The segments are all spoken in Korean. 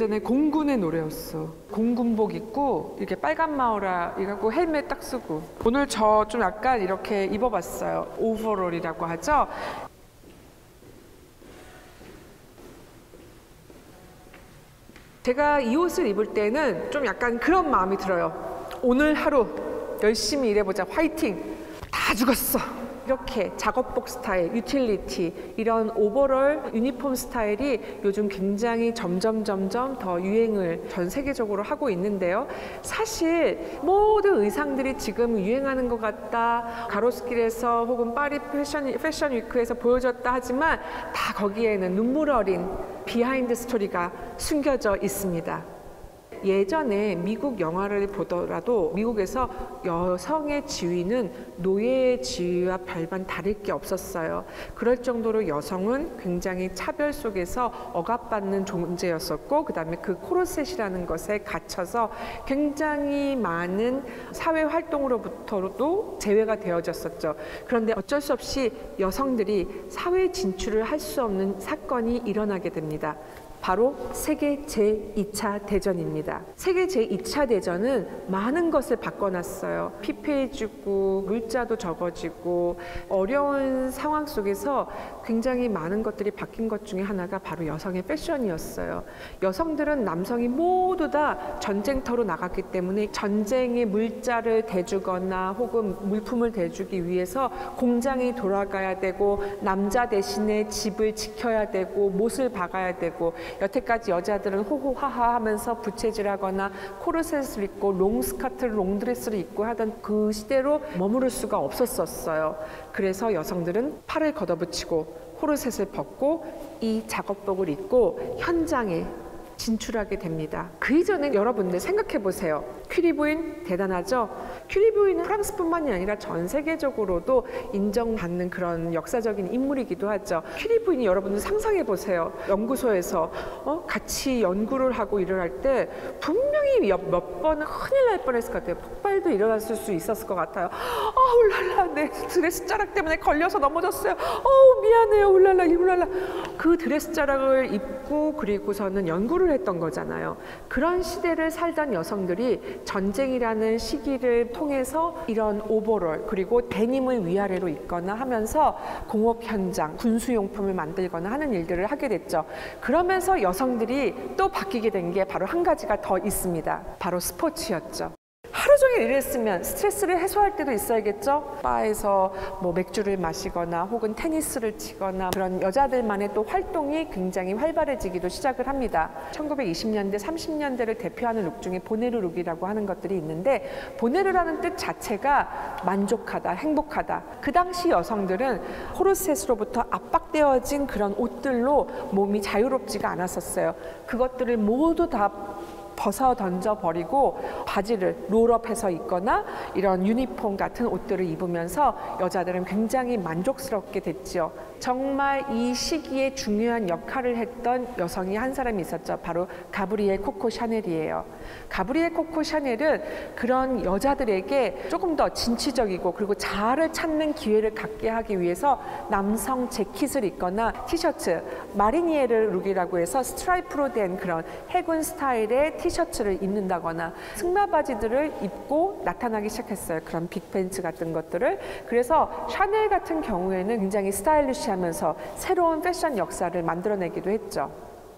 예전에 공군의 노래였어. 공군복 입고 이렇게 빨간 마오라 이갖고 헬멧 딱 쓰고. 오늘 저 좀 약간 이렇게 입어봤어요. 오버롤이라고 하죠. 제가 이 옷을 입을 때는 좀 약간 그런 마음이 들어요. 오늘 하루 열심히 일해보자. 화이팅! 다 죽었어. 이렇게 작업복 스타일, 유틸리티, 이런 오버롤 유니폼 스타일이 요즘 굉장히 점점 더 유행을 전 세계적으로 하고 있는데요. 사실 모든 의상들이 지금 유행하는 것 같다, 가로수길에서 혹은 파리 패션 위크에서 보여줬다 하지만 다 거기에는 눈물 어린 비하인드 스토리가 숨겨져 있습니다. 예전에 미국 영화를 보더라도 미국에서 여성의 지위는 노예의 지위와 별반 다를 게 없었어요. 그럴 정도로 여성은 굉장히 차별 속에서 억압받는 존재였었고, 그 다음에 그 코르셋이라는 것에 갇혀서 굉장히 많은 사회 활동으로부터도 제외가 되어졌었죠. 그런데 어쩔 수 없이 여성들이 사회 진출을 할 수 없는 사건이 일어나게 됩니다. 바로 세계 제2차 대전입니다. 세계 제2차 대전은 많은 것을 바꿔놨어요. 피폐해지고 물자도 적어지고 어려운 상황 속에서 굉장히 많은 것들이 바뀐 것 중에 하나가 바로 여성의 패션이었어요. 여성들은 남성이 모두 다 전쟁터로 나갔기 때문에 전쟁의 물자를 대주거나 혹은 물품을 대주기 위해서 공장이 돌아가야 되고, 남자 대신에 집을 지켜야 되고, 못을 박아야 되고, 여태까지 여자들은 호호하하 하면서 부채질하거나 코르셋을 입고 롱스커트를 롱드레스를 입고 하던 그 시대로 머무를 수가 없었어요. 그래서 여성들은 팔을 걷어붙이고 코르셋을 벗고 이 작업복을 입고 현장에 진출하게 됩니다. 그 이전에 여러분들 생각해 보세요. 큐리 부인 대단하죠? 큐리 부인은 프랑스뿐만이 아니라 전 세계적으로도 인정받는 그런 역사적인 인물이기도 하죠. 큐리 부인이 여러분들 상상해 보세요. 연구소에서 같이 연구를 하고 일을 할 때 분명히 몇 번은 큰일 날 뻔했을 것 같아요. 폭발도 일어났을 수 있었을 것 같아요. 울랄라, 내 드레스 자락 때문에 걸려서 넘어졌어요. 미안해요, 울랄라, 울랄라. 그 드레스 자락을 입고 그리고서는 연구를 했던 거잖아요. 그런 시대를 살던 여성들이 전쟁이라는 시기를 통해서 이런 오버롤 그리고 데님을 위아래로 입거나 하면서 공업 현장, 군수용품을 만들거나 하는 일들을 하게 됐죠. 그러면서 여성들이 또 바뀌게 된 게 바로 한 가지가 더 있습니다. 바로 스포츠였죠. 하루 종일 일했으면 스트레스를 해소할 때도 있어야겠죠. 바에서 뭐 맥주를 마시거나 혹은 테니스를 치거나 그런 여자들만의 또 활동이 굉장히 활발해지기도 시작을 합니다. 1920년대, 30년대를 대표하는 룩 중에 보네르 룩이라고 하는 것들이 있는데, 보네르라는 뜻 자체가 만족하다, 행복하다. 그 당시 여성들은 코르셋으로부터 압박되어진 그런 옷들로 몸이 자유롭지가 않았었어요. 그것들을 모두 다 벗어 던져버리고 바지를 롤업해서 입거나 이런 유니폼 같은 옷들을 입으면서 여자들은 굉장히 만족스럽게 됐죠. 정말 이 시기에 중요한 역할을 했던 여성이 한 사람이 있었죠. 바로 가브리엘 코코 샤넬이에요. 가브리엘 코코 샤넬은 그런 여자들에게 조금 더 진취적이고 그리고 자아를 찾는 기회를 갖게 하기 위해서 남성 재킷을 입거나 티셔츠, 마리니에르 룩이라고 해서 스트라이프로 된 그런 해군 스타일의 티셔츠를 입는다거나 승마바지들을 입고 나타나기 시작했어요. 그런 빅팬츠 같은 것들을. 그래서 샤넬 같은 경우에는 굉장히 스타일리시하면서 새로운 패션 역사를 만들어내기도 했죠.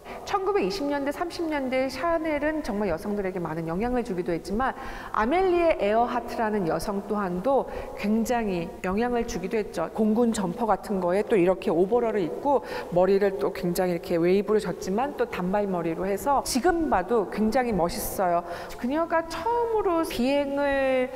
1920년대, 30년대 샤넬은 정말 여성들에게 많은 영향을 주기도 했지만 아멜리에 에어하트라는 여성 또한도 굉장히 영향을 주기도 했죠. 공군 점퍼 같은 거에 또 이렇게 오버롤을 입고 머리를 또 굉장히 이렇게 웨이브로 졌지만 또 단발머리로 해서 지금 봐도 굉장히 멋있어요. 그녀가 처음으로 비행을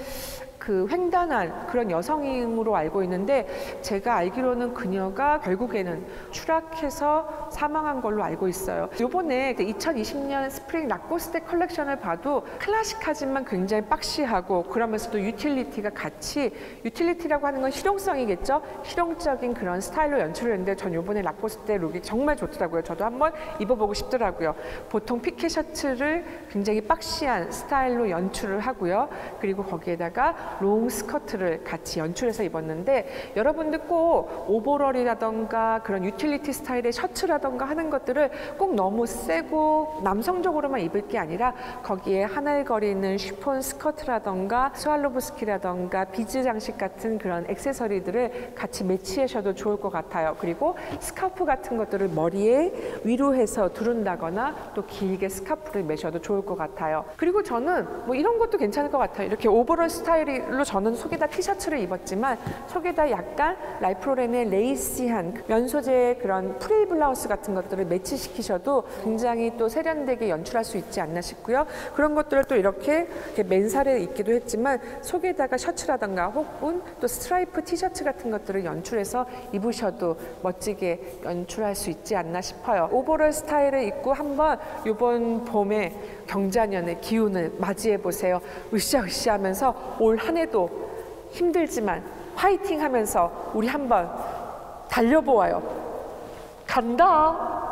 횡단한 그런 여성으로 알고 있는데, 제가 알기로는 그녀가 결국에는 추락해서 사망한 걸로 알고 있어요. 요번에 2020년 스프링 라코스테 컬렉션을 봐도 클래식하지만 굉장히 박시하고 그러면서도 유틸리티가 같이, 유틸리티라고 하는 건 실용성이겠죠? 실용적인 그런 스타일로 연출을 했는데 전 요번에 라코스테 룩이 정말 좋더라고요. 저도 한번 입어보고 싶더라고요. 보통 피켓 셔츠를 굉장히 박시한 스타일로 연출을 하고요. 그리고 거기에다가 롱 스커트를 같이 연출해서 입었는데 여러분들 꼭 오버롤이라던가 그런 유틸리티 스타일의 셔츠라던가 하는 것들을 꼭 너무 세고 남성적으로만 입을 게 아니라 거기에 하늘거리는 쉬폰 스커트라던가 스왈로브스키라던가 비즈 장식 같은 그런 액세서리들을 같이 매치하셔도 좋을 것 같아요. 그리고 스카프 같은 것들을 머리에 위로 해서 두른다거나 또 길게 스카프를 매셔도 좋을 것 같아요. 그리고 저는 뭐 이런 것도 괜찮을 것 같아요. 이렇게 오버롤 스타일로 저는 속에다 티셔츠를 입었지만 속에다 약간 랄프 로렌의 레이시한 면 소재의 그런 프릴 블라우스 같은 것들을 매치시키셔도 굉장히 또 세련되게 연출할 수 있지 않나 싶고요. 그런 것들을 또 이렇게 맨살에 입기도 했지만 속에다가 셔츠라던가 혹은 또 스트라이프 티셔츠 같은 것들을 연출해서 입으셔도 멋지게 연출할 수 있지 않나 싶어요. 오버롤 스타일을 입고 한번 이번 봄에 경자년의 기운을 맞이해 보세요. 으쌰으쌰 하면서 올 한 해도 힘들지만 화이팅 하면서 우리 한번 달려보아요. 간다.